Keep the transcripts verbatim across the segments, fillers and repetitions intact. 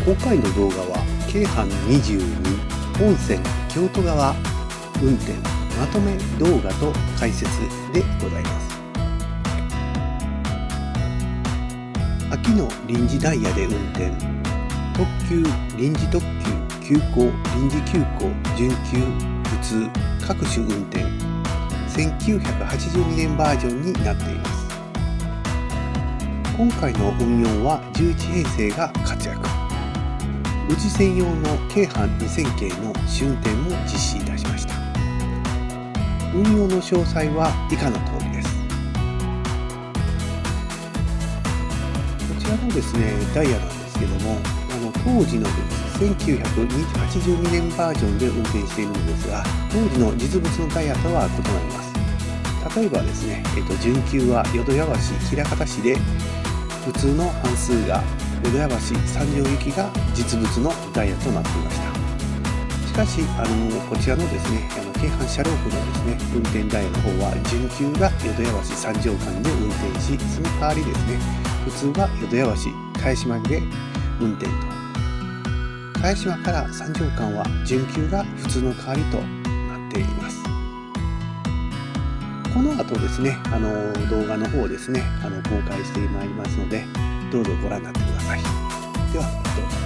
今回の動画は京阪にじゅうに本線京都側運転まとめ動画と解説でございます。秋の臨時ダイヤで運転、特急、臨時特急、急行、臨時急行、準急、普通、各種運転、せんきゅうひゃくはちじゅうにねんバージョンになっています。今回の運用はじゅういちへいせいが活躍。宇治専用の京阪にせん系の試運転も実施いたしました。運用の詳細は以下の通りです。こちらのですね、ダイヤなんですけども、あの当時のせんきゅうひゃくはちじゅうにねんバージョンで運転しているのですが、当時の実物のダイヤとは異なります。例えばですね、えっと、準急は淀屋橋、枚方市で、普通の半数が淀屋橋、三条行きが実物のダイヤとなっていました。しかし、あのこちらのですね、あの京阪車両区のですね、運転ダイヤの方は、準急が淀屋橋、三条間で運転し、その代わりですね、普通が淀屋橋、茅島で運転と。茅島から三条間は準急が普通の代わりとなっています。この後ですね、あの動画の方をですね、あの公開してまいりますので、どうぞご覧になってください。では、どうぞ。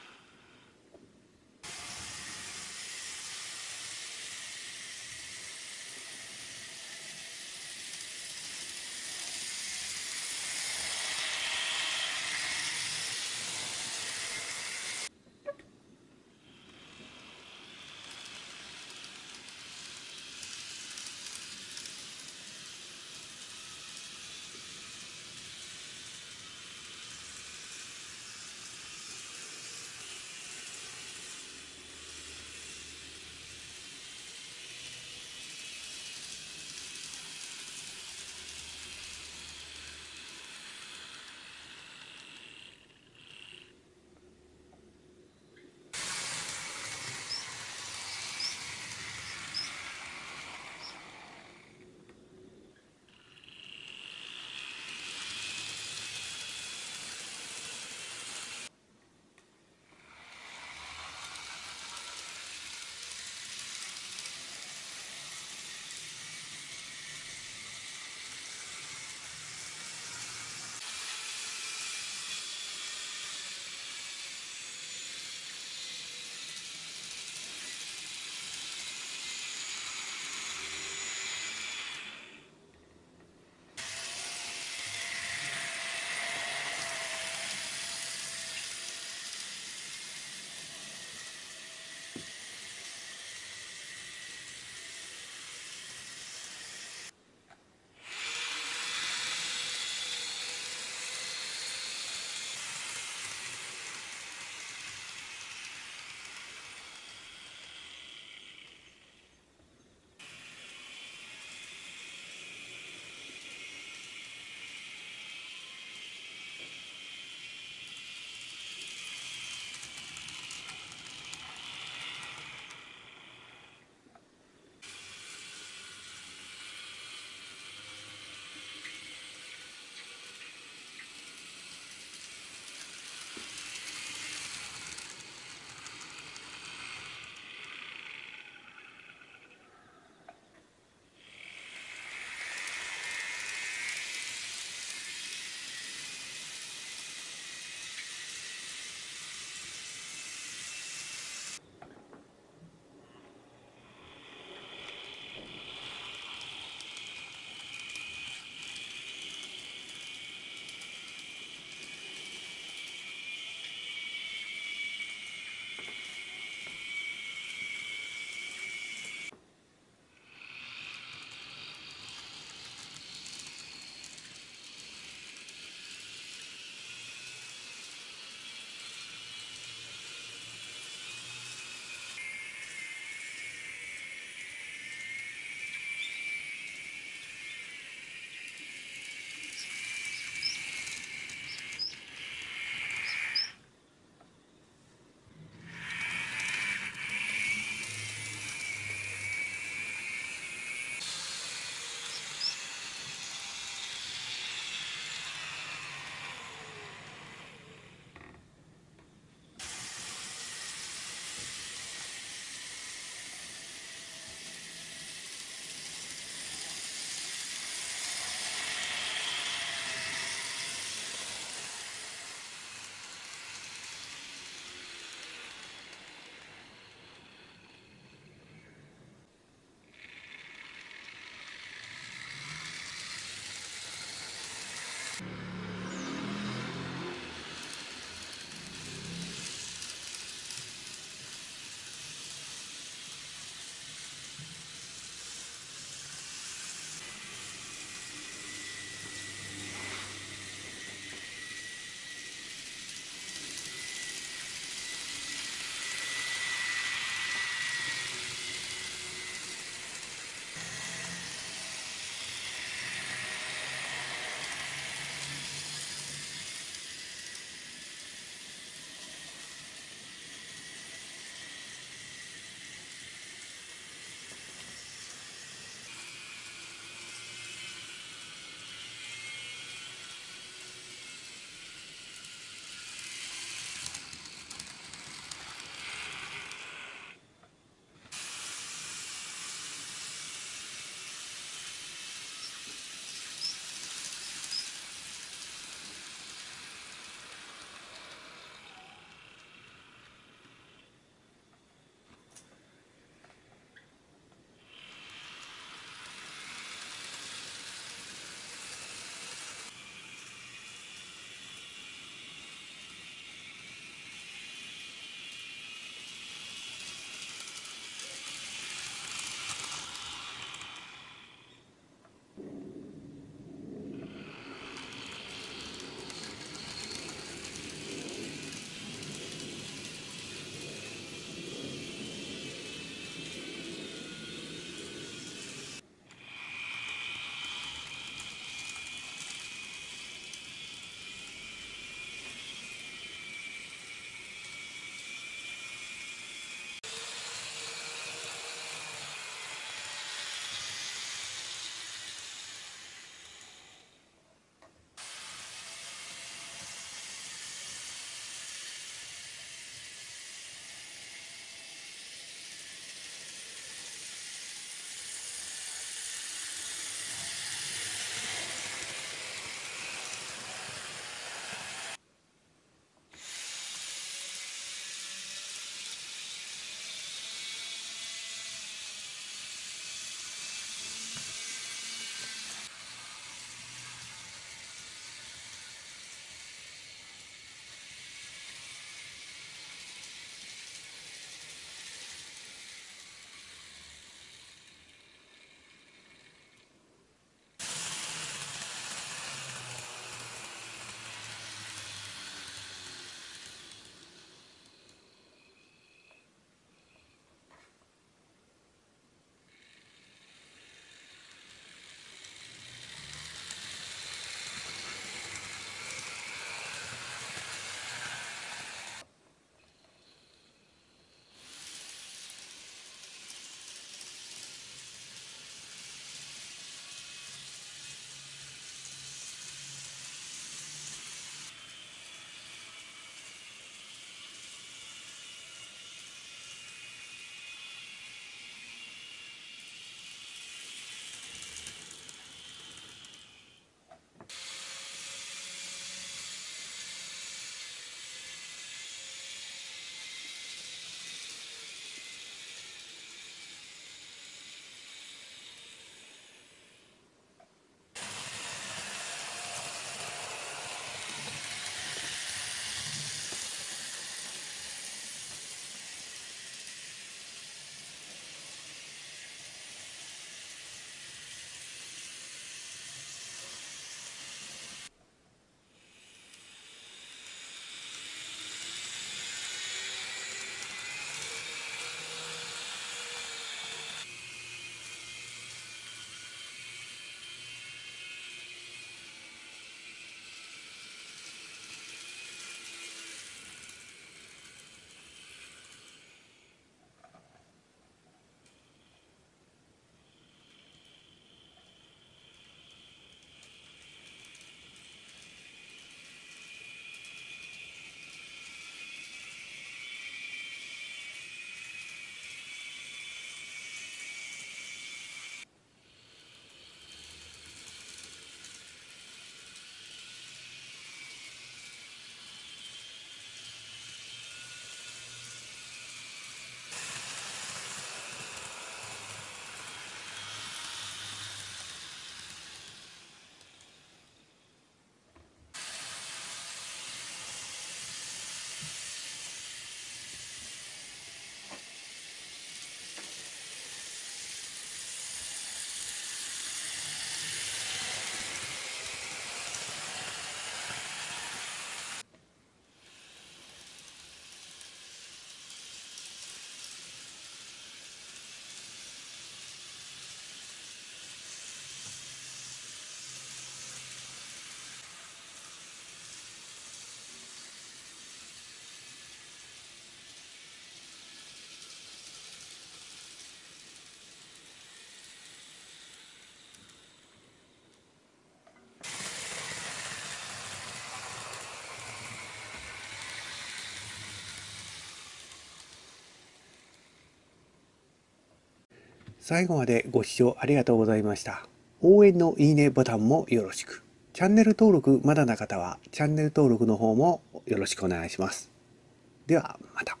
最後までご視聴ありがとうございました。応援のいいねボタンもよろしく。チャンネル登録まだな方はチャンネル登録の方もよろしくお願いします。ではまた。